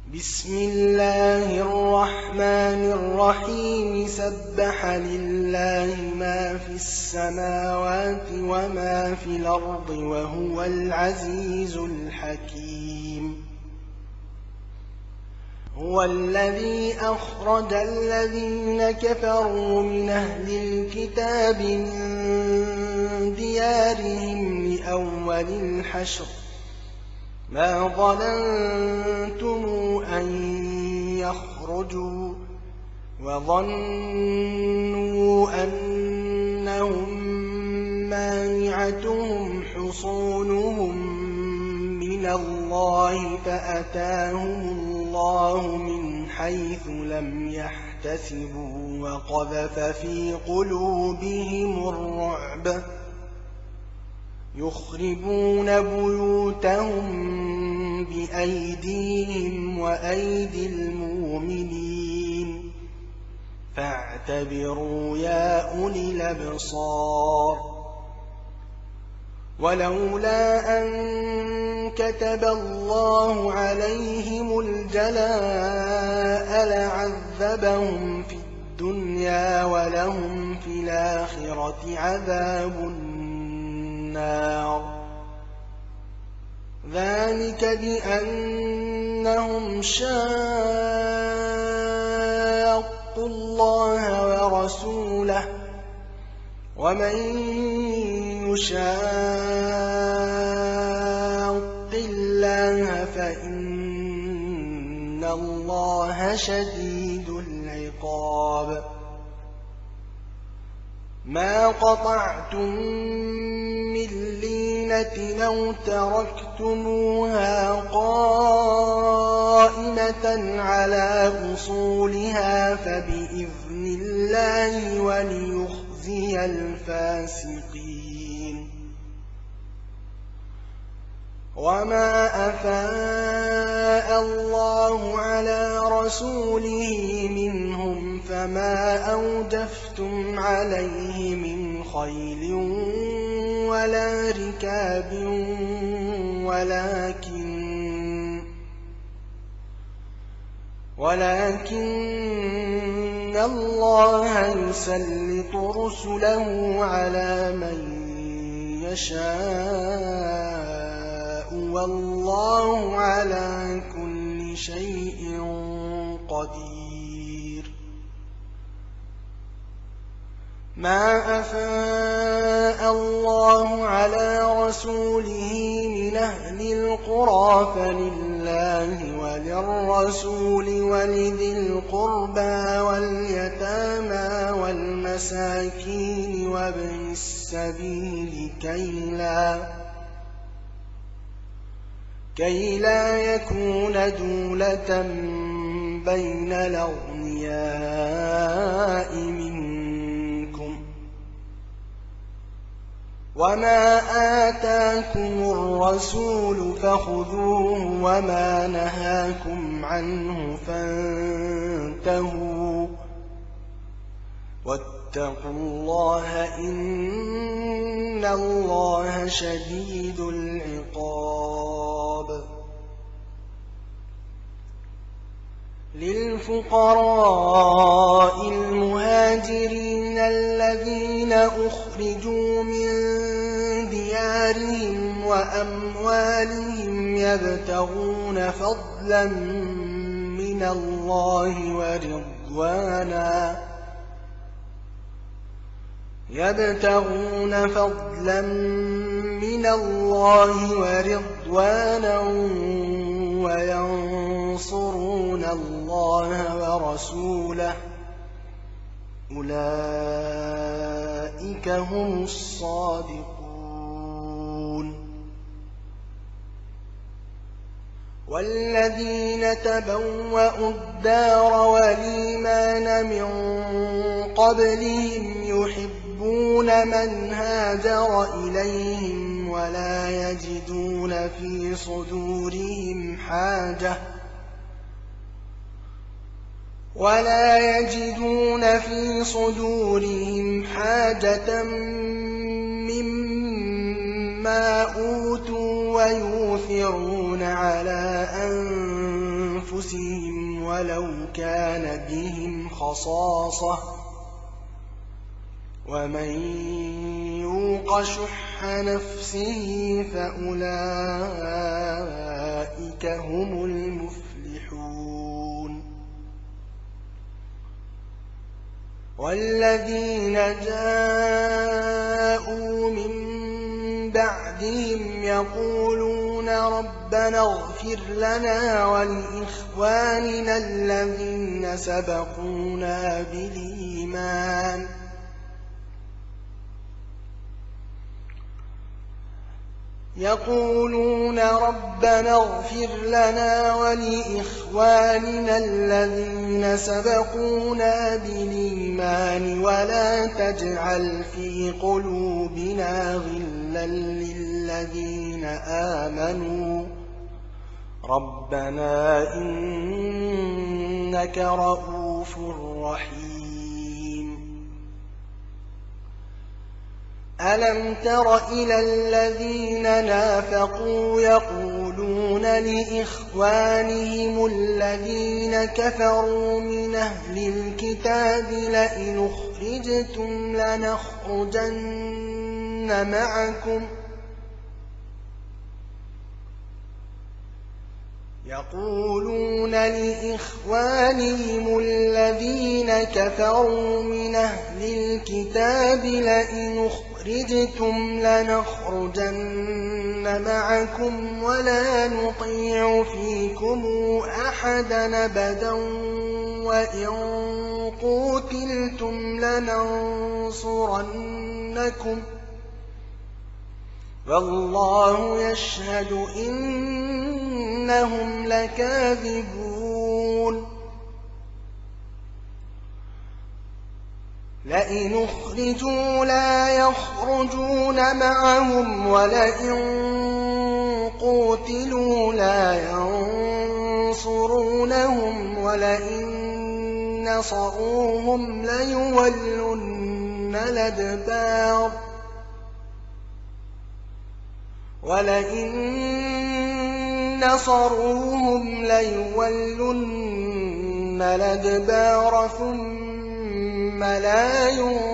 بسم الله الرحمن الرحيم سبح لله ما في السماوات وما في الأرض وهو العزيز الحكيم. هو الذي أخرج الذين كفروا من أهل الكتاب من ديارهم لأول الحشر ما ظننتم أن يخرجوا وظنوا أنهم مانعتهم حصونهم من الله فأتاهم الله من حيث لم يحتسبوا وقذف في قلوبهم الرعب يخربون بيوتهم بأيديهم وأيدي المؤمنين فاعتبروا يا أولي الأبصار. ولولا أن كتب الله عليهم الجلاء لعذبهم في الدنيا ولهم في الآخرة عذاب النار. ذلك بأنهم شاقوا الله ورسوله ومن يشاق الله فإن الله شديد العقاب. ما قطعتم من لينة أو تركتموها قائمة على أصولها فبإذن الله وليخزي الفاسقين. وما أفاء الله على رسوله منهم فما أوجفتم عليه من خيل ولا ركاب ولكن الله يسلط رسله على من يشاء والله على كل شيء قدير. ما أفاء الله على رسوله من أهل القرى فلله وللرسول ولذي القربى واليتامى والمساكين وابن السبيل كي لا يكون دولة بين الأغنياء منكم. وما آتاكم الرسول فخذوه وما نهاكم عنه فانتهوا واتقوا الله إن الله شديد العقاب. للفقراء المهاجرين الذين أخرجوا من ديارهم وأموالهم يبتغون فضلا من الله ورضوانا وينصرون الله ورسوله أولئك هم الصادقون. والذين تبوأوا الدار والإيمان من قبلهم يحبون من هاجر إليهم ولا يجدون في صدورهم حاجة مما أوتوا ويؤثرون على أنفسهم ولو كان بهم خصاصة ومن يوق شح نفسه فأولئك هم المفلحون والذين جاءوا من بعدهم يقولون ربنا اغفر لنا ولإخواننا الذين سبقونا بالإيمان يقولون ربنا اغفر لنا ولإخواننا الذين سبقونا بالإيمان ولا تجعل في قلوبنا غلا للذين آمنوا ربنا إنك رؤوف رحيم ألم تر إلى الذين نافقوا يقولون لإخوانهم الذين كفروا من أهل الكتاب لئن أخرجتم لنخرجن معكم يقولون لإخوانهم الذين كفروا من أهل الكتاب لئن أخرجتم لنخرجن معكم ولا نطيع فيكم أحدا أبدا وإن قوتلتم لننصرنكم والله يشهد إنهم لكاذبون لئن أخرجوا لا يخرجون معهم ولئن قوتلوا لا ينصرونهم ولئن نصروهم ليولن الأدبار ولئن نصروهم ليولن الأدبار ثم لا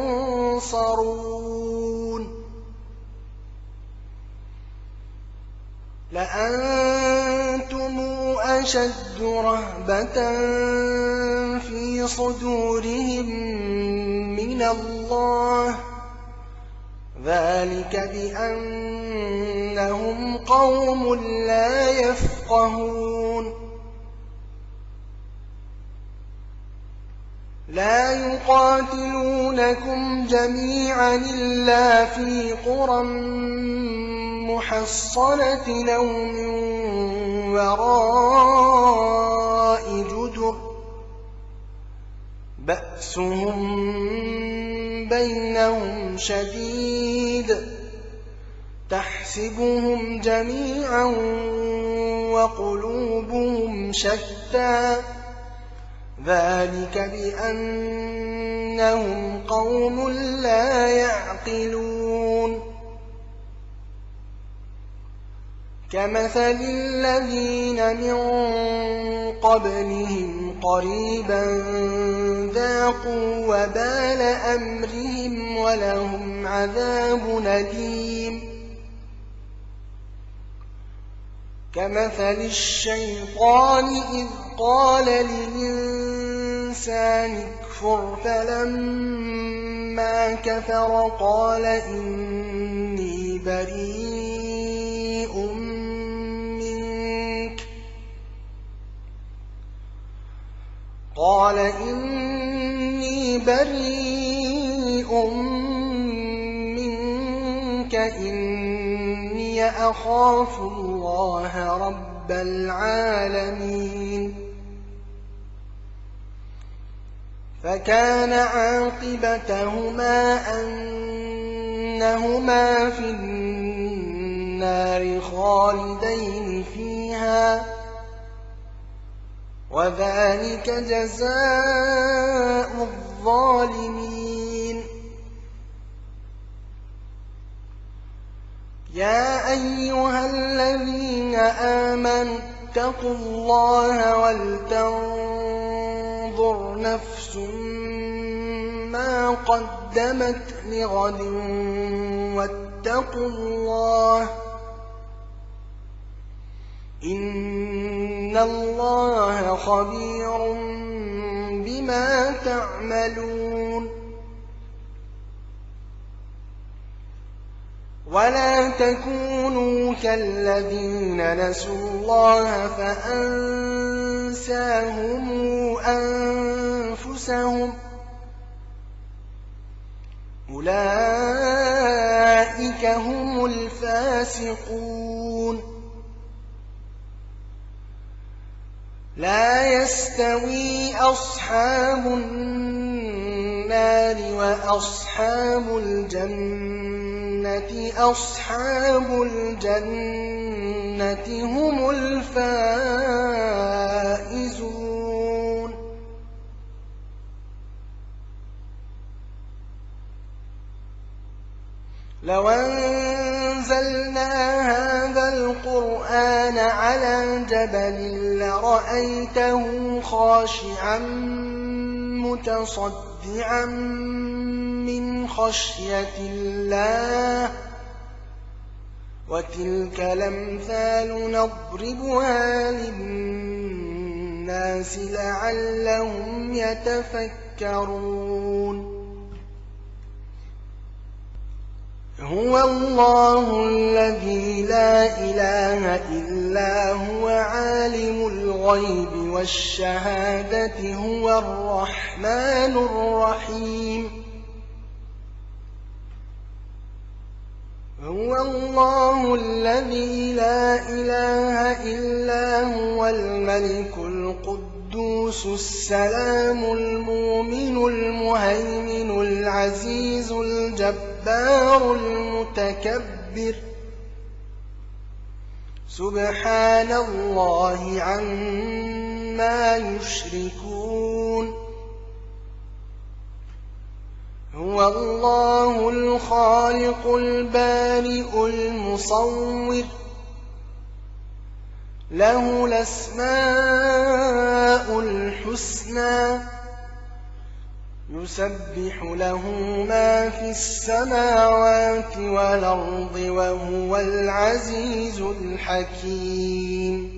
ينصرون لأنتم أشد رهبة في صدورهم من الله ذلك بأنهم قوم لا يفقهون لا يقاتلونكم جميعا إلا في قرى محصنة أو من وراء جدر بأسهم بينهم شديد تحسبهم جميعا وقلوبهم شتى ذلك بأنهم قوم لا يعقلون كمثل الذين من قبلهم قريبا ذاقوا وبال أمرهم ولهم عذاب أليم كمثل الشيطان إذ قال للإنسان اكفر فلما كفر قال إني بريء منك إني أخاف الله رب العالمين فكان عاقبتهما أنهما في النار خالدين فيها وذلك جزاء الظالمين يا أيها الذين آمنوا اتقوا الله ولتنظر نفس ما قدمت لغد واتقوا الله إن الله خبير بما تعملون ولا تكونوا كالذين نسوا الله فأنساهم أنفسهم أولئك هم الفاسقون لا يستوي أصحاب النار وأصحاب الجنة أصحاب الجنة هم الفائزون لو أنزلنا هذا القرآن على جبل لرأيته خاشعا متصدعا من خشية الله وتلك الأمثال نضربها للناس لعلهم يتفكرون هو الله الذي لا إله إلا هو عالم الغيب والشهادة هو الرحمن الرحيم هو الله الذي لا إله إلا هو الملك القدوس السلام المؤمن المهيمن العزيز الجبار المتكبر سبحان الله عما يشركون هو الله الخالق البارئ المصور له الأسماء الحسنى يسبح له ما في السماوات والأرض وهو العزيز الحكيم